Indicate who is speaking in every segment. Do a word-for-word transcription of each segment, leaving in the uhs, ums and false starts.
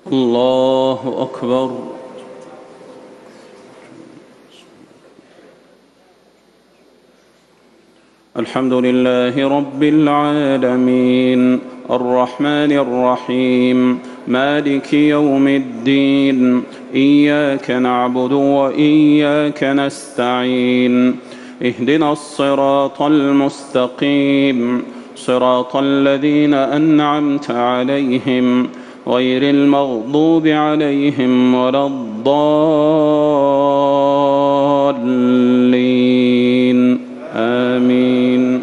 Speaker 1: الله أكبر. الحمد لله رب العالمين الرحمن الرحيم مالك يوم الدين، إياك نعبد وإياك نستعين، اهدنا الصراط المستقيم، صراط الذين أنعمت عليهم غير المغضوب عليهم ولا الضالين، آمين.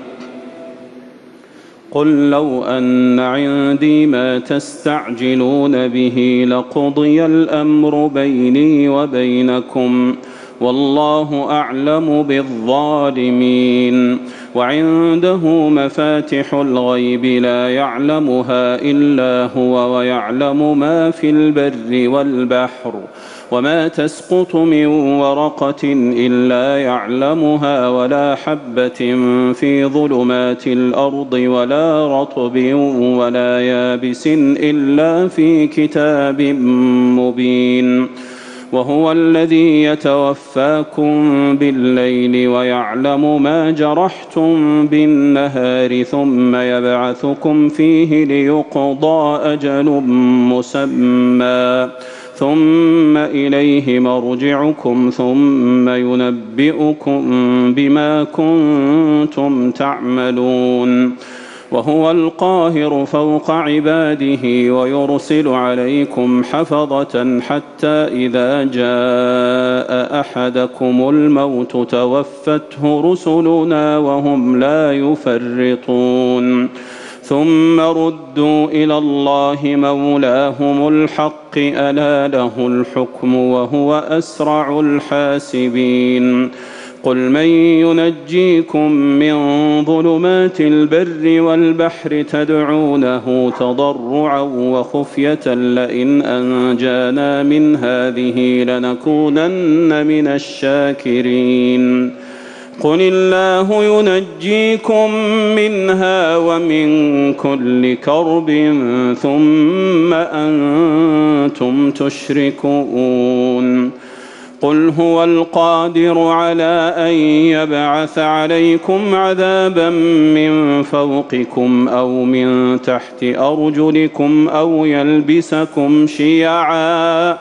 Speaker 1: قل لو أن عندي ما تستعجلون به لقضي الأمر بيني وبينكم والله أعلم بالظالمين. وعنده مفاتح الغيب لا يعلمها إلا هو ويعلم ما في البر والبحر وما تسقط من ورقة إلا يعلمها ولا حبة في ظلمات الأرض ولا رطب ولا يابس إلا في كتاب مبين. وهو الذي يتوفاكم بالليل ويعلم ما جرحتم بالنهار ثم يبعثكم فيه ليقضى أجل مسمى ثم إليه مرجعكم ثم ينبئكم بما كنتم تعملون. وهو القاهر فوق عباده ويرسل عليكم حفظة حتى إذا جاء أحدكم الموت توفته رسلنا وهم لا يفرطون ثم ردوا إلى الله مولاهم الحق ألا له الحكم وهو أسرع الحاسبين. قل من ينجيكم من ظلمات البر والبحر تدعونه تضرعا وخفية لئن أنجانا من هذه لنكونن من الشاكرين. قل الله ينجيكم منها ومن كل كرب ثم أنتم تشركون. قل هو القادر على أن يبعث عليكم عذابا من فوقكم أو من تحت أرجلكم أو يلبسكم شيعا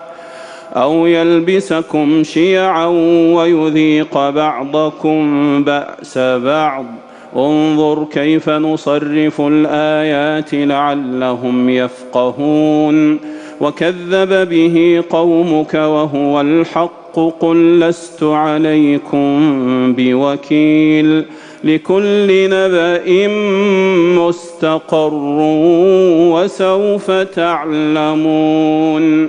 Speaker 1: أو يلبسكم شيعا ويذيق بعضكم بأس بعض. انظر كيف نصرف الآيات لعلهم يفقهون. وكذب به قومك وهو الحق قل لست عليكم بوكيل لكل نبأ مستقر وسوف تعلمون.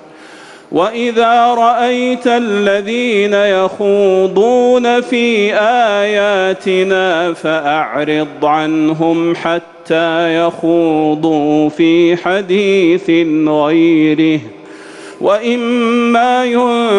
Speaker 1: وإذا رأيت الذين يخوضون في آياتنا فأعرض عنهم حتى يخوضوا في حديث غيره وإما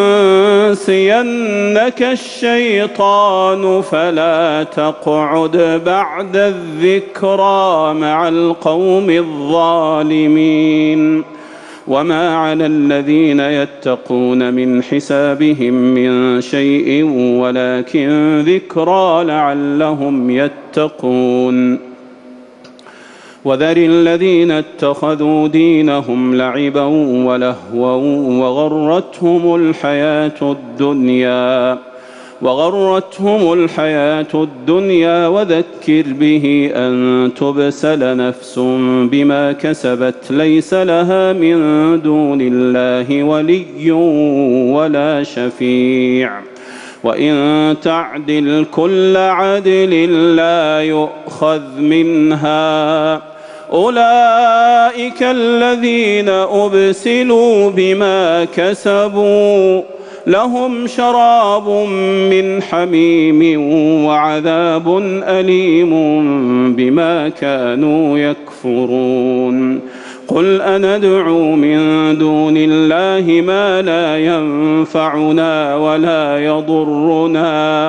Speaker 1: ينسينك الشيطان فلا تقعد بعد الذكرى مع القوم الظالمين. وما على الذين يتقون من حسابهم من شيء ولكن ذكرى لعلهم يتقون. وذر الذين اتخذوا دينهم لعبا ولهوا وغرتهم الحياة الدنيا وغرتهم الحياة الدنيا وذكر به أن تبسل نفس بما كسبت ليس لها من دون الله ولي ولا شفيع وإن تعدل كل عدل لا يؤخذ منها. أولئك الذين أبسلوا بما كسبوا لهم شراب من حميم وعذاب أليم بما كانوا يكفرون. قل أندعو من دون الله ما لا ينفعنا ولا يضرنا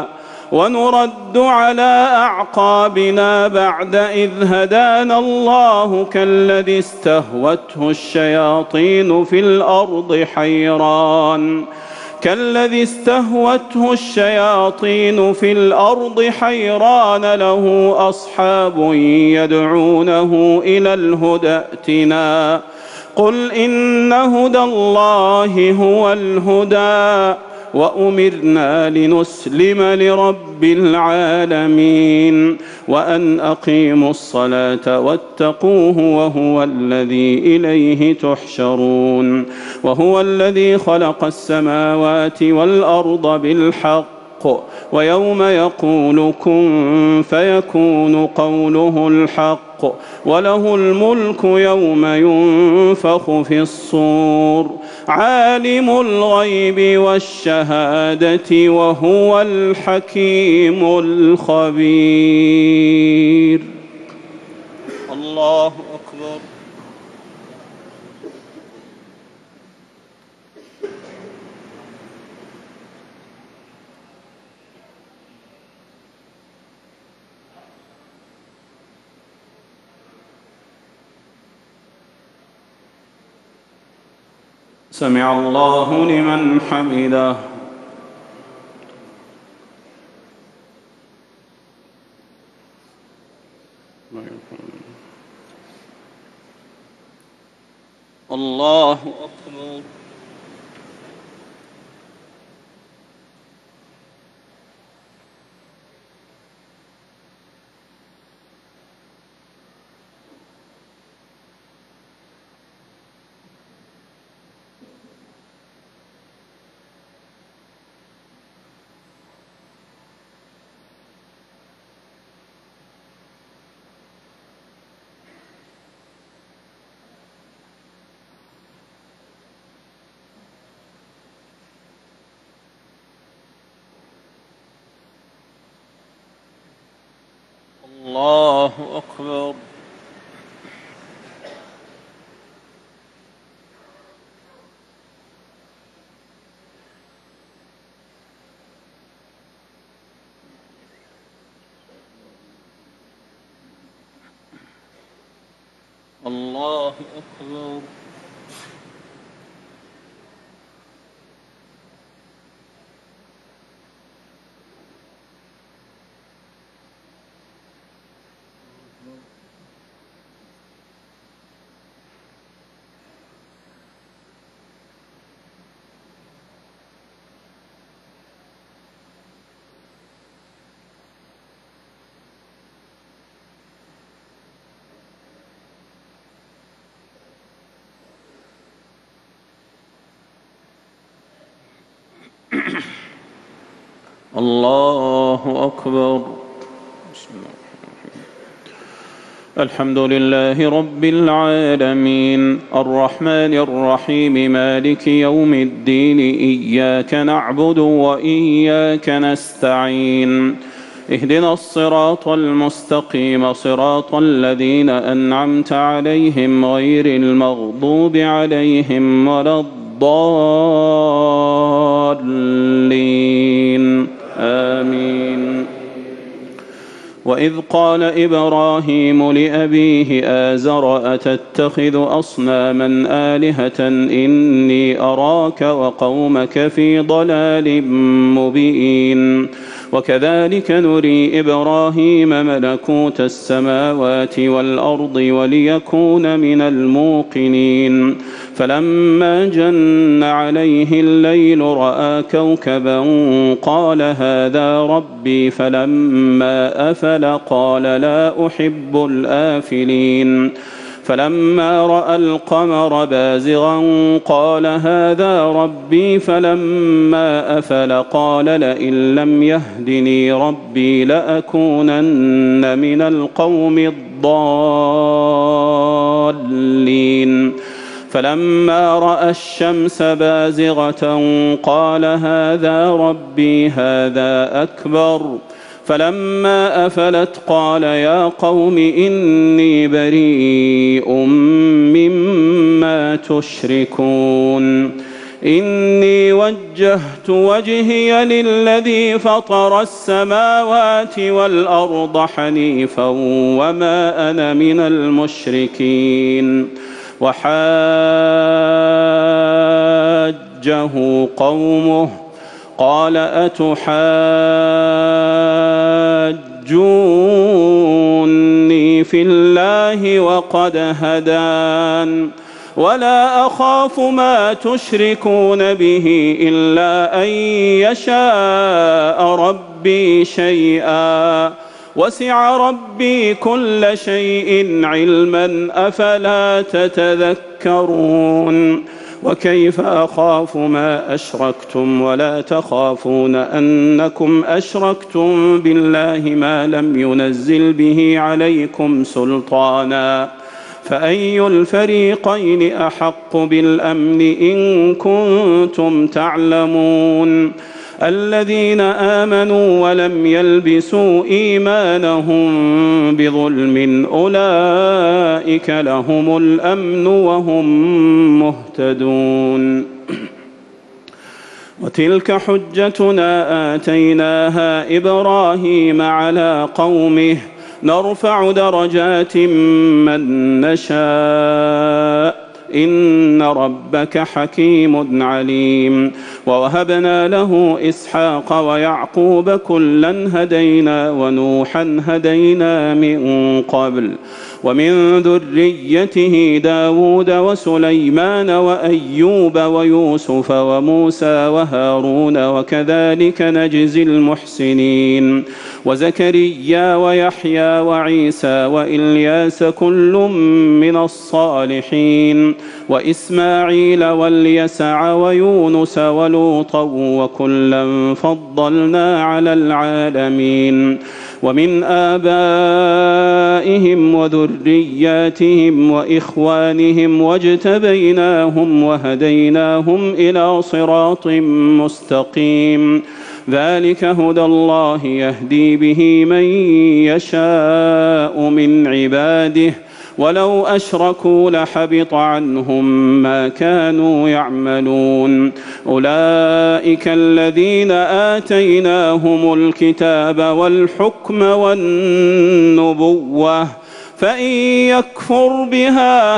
Speaker 1: ونرد على أعقابنا بعد إذ هدانا الله كالذي استهوته الشياطين في الأرض حيران كالذي استهوته الشياطين في الأرض حيران له أصحاب يدعونه إلى الهدى ائتنا قل إن هدى الله هو الهدى وأمرنا لنسلم لرب العالمين وأن أقيموا الصلاة واتقوه وهو الذي إليه تحشرون وهو الذي خلق السماوات والأرض بالحق ويوم يقول كن فيكون قوله الحق وله الملك يوم ينفخ في الصور عالم الغيب والشهادة وهو الحكيم الخبير. الله أكبر. سمع الله لمن حمده. الله أكبر. الله أكبر. الله أكبر. الله أكبر. بسم الله الحمد لله رب العالمين الرحمن الرحيم مالك يوم الدين إياك نعبد وإياك نستعين اهدنا الصراط المستقيم صراط الذين أنعمت عليهم غير المغضوب عليهم ولا الضالين آمين. وإذ قال إبراهيم لأبيه آزر أتتخذ أصناما آلهة إني أراك وقومك في ضلال مبين وكذلك نري إبراهيم ملكوت السماوات والأرض وليكون من الموقنين فلما جن عليه الليل رأى كوكبا قال هذا ربي فلما أفل قال لا أحب الآفلين فلما رأى القمر بازغا قال هذا ربي فلما أفل قال لئن لم يهدني ربي لأكونن من القوم الضالين فلما رأى الشمس بازغة قال هذا ربي هذا أكبر فلما أفلت قال يا قوم إني بريء مما تشركون إني وجهت وجهي للذي فطر السماوات والأرض حنيفا وما أنا من المشركين. وحاجه قومه قال أتحاجوني في الله وقد هدان ولا أخاف ما تشركون به إلا أن يشاء ربي شيئا وسع ربي كل شيء علما أفلا تتذكرون. وكيف أخاف ما أشركتم ولا تخافون أنكم أشركتم بالله ما لم ينزل به عليكم سلطانا فأي الفريقين أحق بالأمن إن كنتم تعلمون. الذين آمنوا ولم يلبسوا إيمانهم بظلم أولئك لهم الأمن وهم مهتدون. وتلك حجتنا آتيناها إبراهيم على قومه نرفع درجات من نشاء إن ربك حكيم عليم. ووهبنا له إسحاق ويعقوب كلا هدينا ونوحا هدينا من قبل ومن ذريته داود وسليمان وأيوب ويوسف وموسى وهارون وكذلك نجزي المحسنين. وزكريا ويحيى وعيسى وإلياس كل من الصالحين وإسماعيل واليسع ويونس ولوطا وكلا فضلنا على العالمين. ومن آبائهم وذرياتهم وإخوانهم واجتبيناهم وهديناهم إلى صراط مستقيم. ذلك هدى الله يهدي به من يشاء من عباده ولو أشركوا لحبط عنهم ما كانوا يعملون. أولئك الذين آتيناهم الكتاب والحكم والنبوة فإن يكفر بها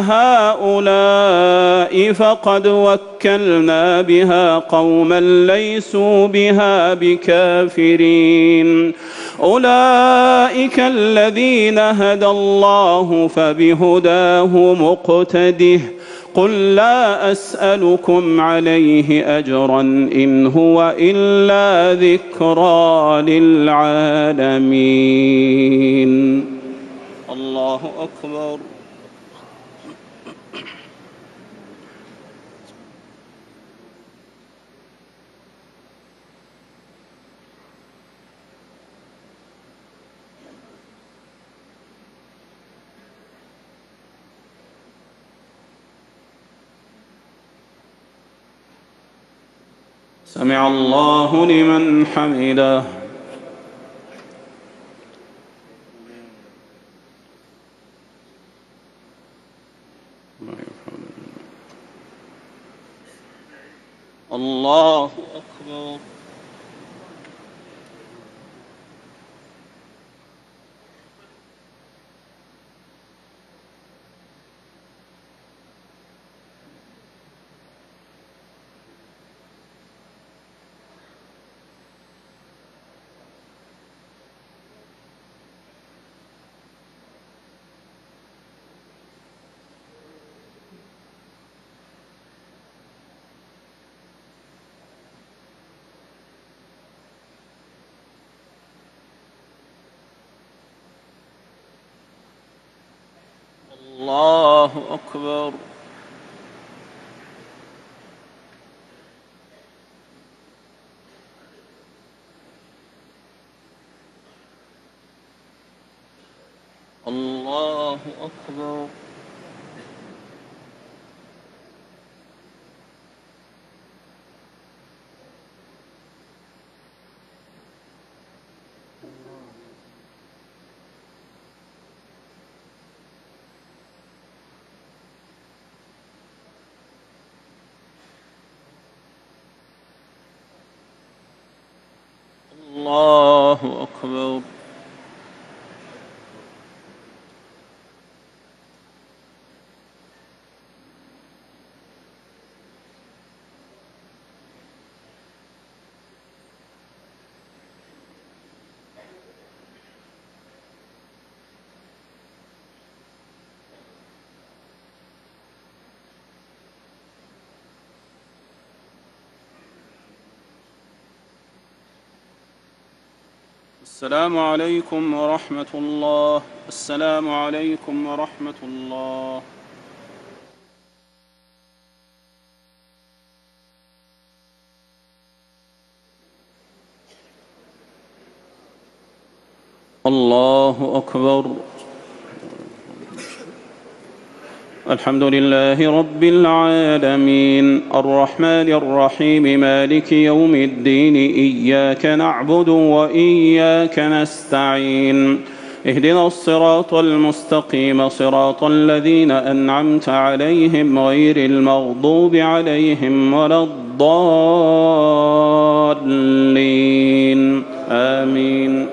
Speaker 1: هؤلاء فقد وكلنا بها قوما ليسوا بها بكافرين. أولئك الذين هدى الله فبهداه مقتده قل لا أسألكم عليه أجرا إن هو إلا ذكرى للعالمين. الله أكبر. سمع الله لمن حمده. الله أكبر. الله أكبر. الله أكبر. الله أكبر. السلام عليكم ورحمة الله. السلام عليكم ورحمة الله. الله أكبر. الحمد لله رب العالمين الرحمن الرحيم مالك يوم الدين إياك نعبد وإياك نستعين اهدنا الصراط المستقيم صراط الذين أنعمت عليهم غير المغضوب عليهم ولا الضالين آمين.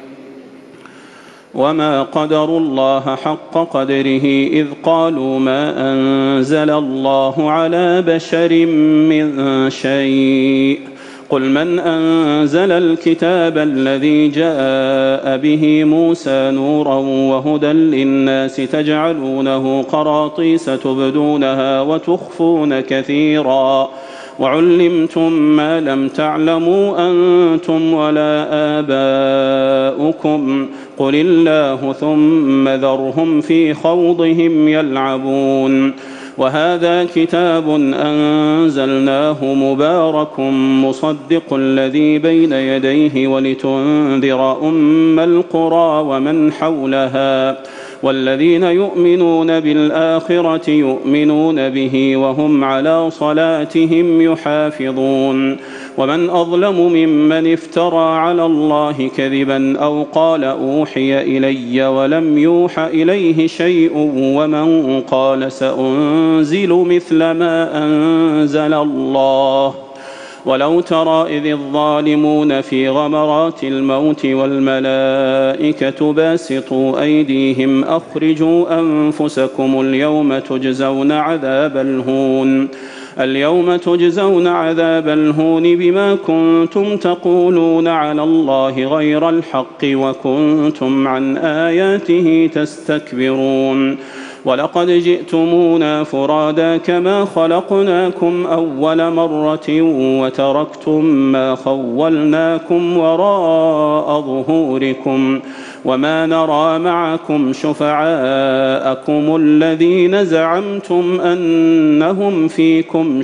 Speaker 1: وما قدروا الله حق قدره إذ قالوا ما أنزل الله على بشر من شيء قل من أنزل الكتاب الذي جاء به موسى نورا وهدى للناس تجعلونه قراطيس تبدونها وتخفون كثيرا وعلمتم ما لم تعلموا أنتم ولا آباؤكم قل الله ثم ذرهم في خوضهم يلعبون. وهذا كتاب أنزلناه مبارك مصدق الذي بين يديه ولتنذر أم القرى ومن حولها والذين يؤمنون بالآخرة يؤمنون به وهم على صلاتهم يحافظون. ومن أظلم ممن افترى على الله كذبا أو قال أوحي إلي ولم يوح إليه شيء ومن قال سأنزل مثل ما أنزل الله. ولو ترى إذ الظالمون في غمرات الموت والملائكة باسطوا أيديهم أخرجوا أنفسكم اليوم تجزون عذاب الهون اليوم تجزون عذاب الهون بما كنتم تقولون على الله غير الحق وكنتم عن آياته تستكبرون. ولقد جئتمونا فرادا كما خلقناكم أول مرة وتركتم ما خولناكم وراء ظهوركم وما نرى معكم شفعاءكم الذين زعمتم أنهم فيكم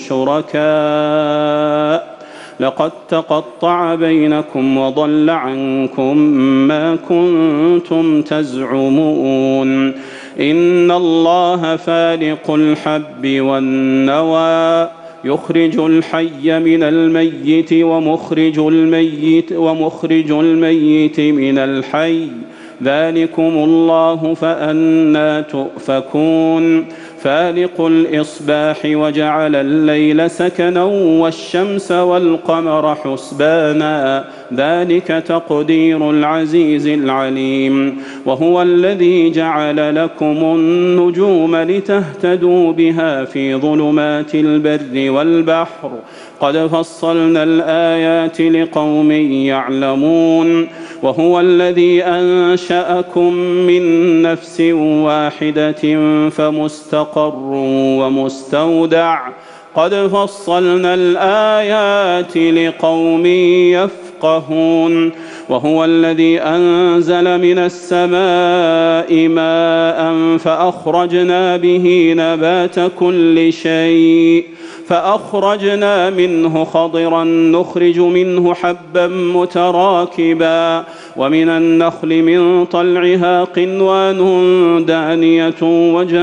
Speaker 1: شركاء لقد تقطع بينكم وضل عنكم ما كنتم تزعمون. إن الله فالق الحب والنوى يخرج الحي من الميت ومخرج الميت ومخرج الميت من الحي ذلكم الله فأنى تؤفكون. فالق الإصباح وجعل الليل سكنا والشمس والقمر حسبانا ذلك تقدير العزيز العليم. وهو الذي جعل لكم النجوم لتهتدوا بها في ظلمات البر والبحر قد فصلنا الآيات لقوم يعلمون. وهو الذي أنشأكم من نفس واحدة فمستقر ومستودع قد فصلنا الآيات لقوم يفقهون. وهو الذي أنزل من السماء ماء فأخرجنا به نبات كل شيء فأخرجنا منه خضرا نخرج منه حبا متراكبا ومن النخل من طلعها قنوان دانية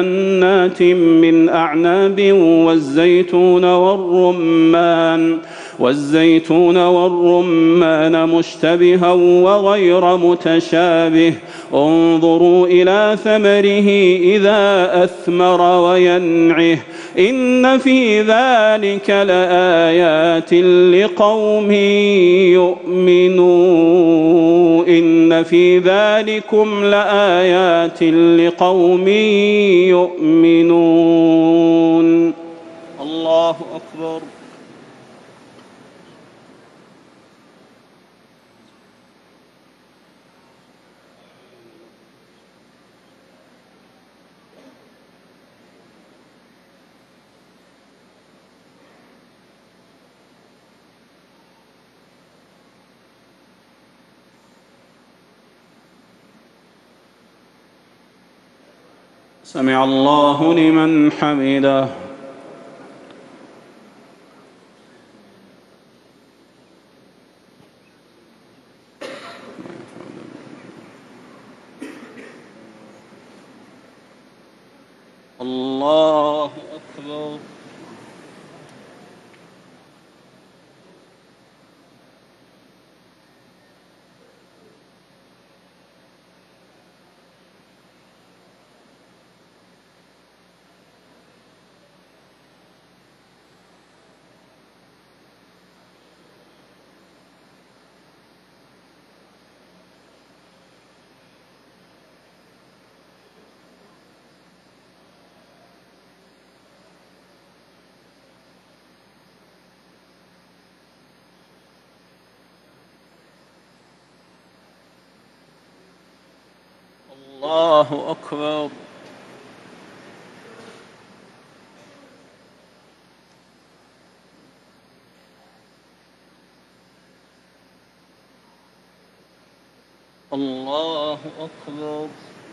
Speaker 1: وجنات من أعناب والزيتون والرمان والزيتون والرمان مشتبها وغير متشابه انظروا إلى ثمره إذا أثمر وينعه إن في ذلك لآيات لقوم يؤمنون إن في ذلكم لآيات لقوم يؤمنون. الله أكبر. سمع الله لمن حمده. الله أكبر. الله أكبر. الله أكبر.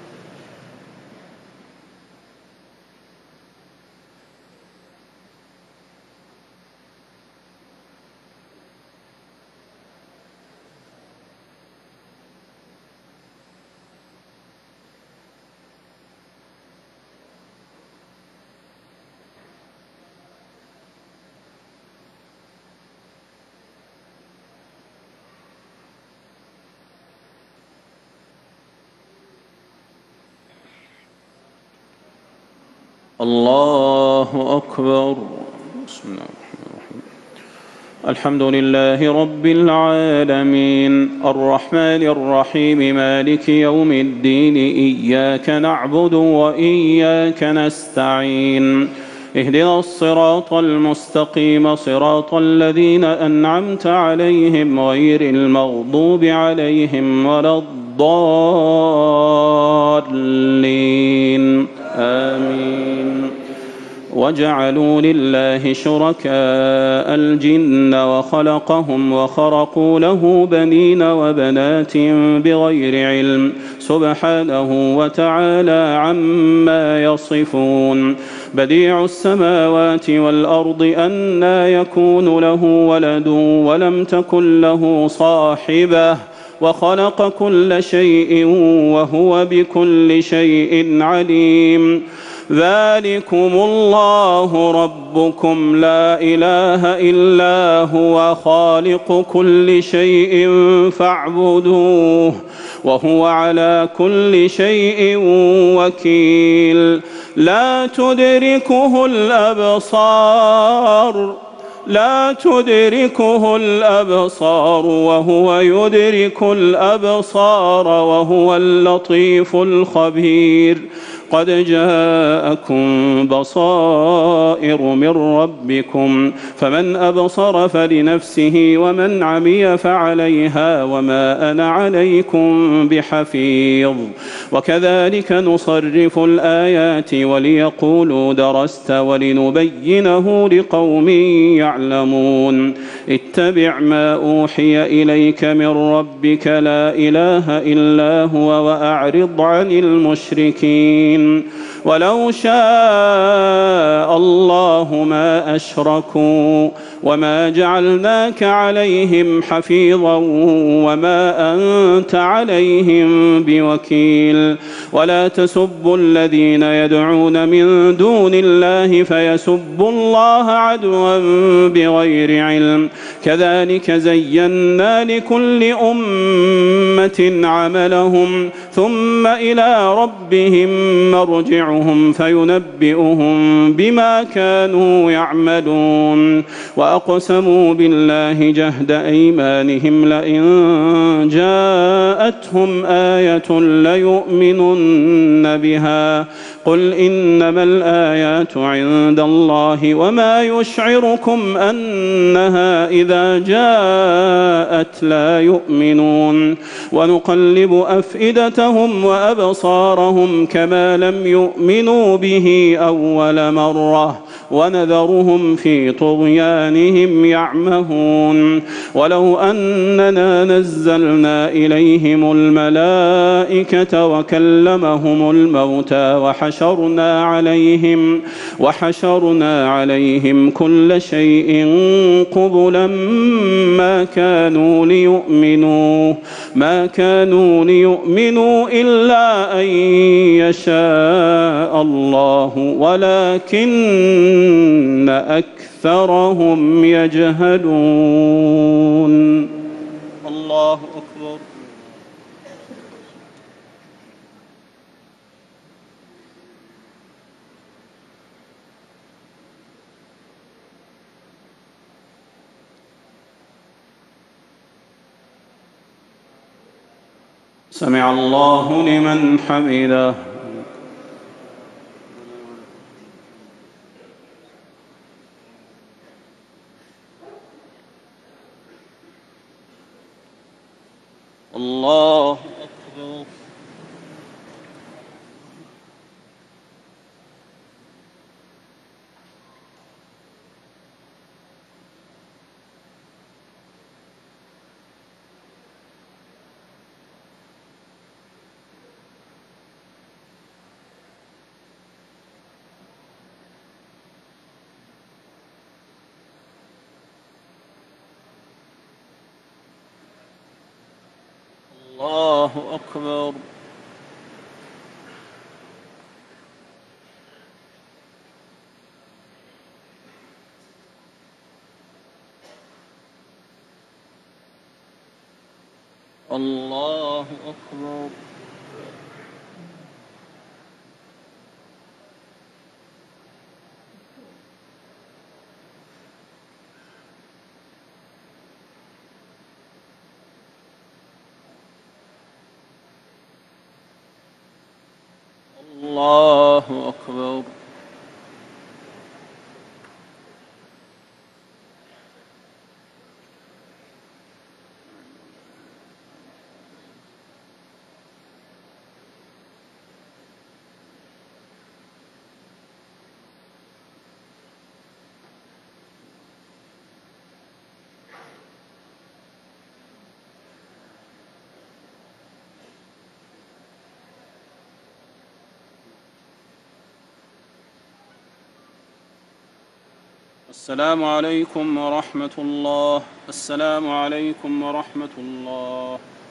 Speaker 1: الله أكبر. بسم الله الرحمن الرحيم. الحمد لله رب العالمين الرحمن الرحيم مالك يوم الدين إياك نعبد وإياك نستعين اهدنا الصراط المستقيم صراط الذين أنعمت عليهم غير المغضوب عليهم ولا الضالين آمين. وجعلوا لله شركاء الجن وخلقهم وخرقوا له بنين وبنات بغير علم سبحانه وتعالى عما يصفون. بديع السماوات والأرض أنى يكون له ولد ولم تكن له صاحبة وخلق كل شيء وهو بكل شيء عليم. ذلكم الله ربكم لا إله إلا هو خالق كل شيء فاعبدوه وهو على كل شيء وكيل. لا تدركه الأبصار لا تدركه الأبصار وهو يدرك الأبصار وهو اللطيف الخبير. قد جاءكم بصائر من ربكم فمن أبصر فلنفسه ومن عمي فعليها وما أنا عليكم بحفيظ. وكذلك نصرف الآيات وليقولوا درست ولنبينه لقوم يعلمون. اتبع ما أوحي إليك من ربك لا إله إلا هو وأعرض عن المشركين. ولو شاء الله ما أشركوا وما جعلناك عليهم حفيظا وما أنت عليهم بوكيل ولا تسبوا الذين يدعون من دون الله فيسبوا الله عدوا بغير علم كذلك زينا لكل أمة عملهم ثم إلى ربهم مرجعهم فينبئهم بما كانوا يعملون وأقسموا بالله جهد أيمانهم لئن جاءتهم آية ليؤمنن بها قل إنما الآيات عند الله وما يشعركم أنها إذا جاءت لا يؤمنون ونقلب أفئدتهم وأبصارهم كما لم يؤمنوا به أول مرة ونذرهم في طغيانهم يعمهون ولو أننا نزلنا إليهم الملائكة وكلمهم الموتى وحشرنا عليهم وحشرنا عليهم كل شيء قبلا ما كانوا ليؤمنوا ما كانوا ليؤمنوا إلا أن يشاء الله ولكن أكثرهم يجهلون. الله أكبر. سمع الله لمن حمده. الله أكبر. الله أكبر. الله أكبر. الله أكبر. السلام عليكم ورحمة الله. السلام عليكم ورحمة الله.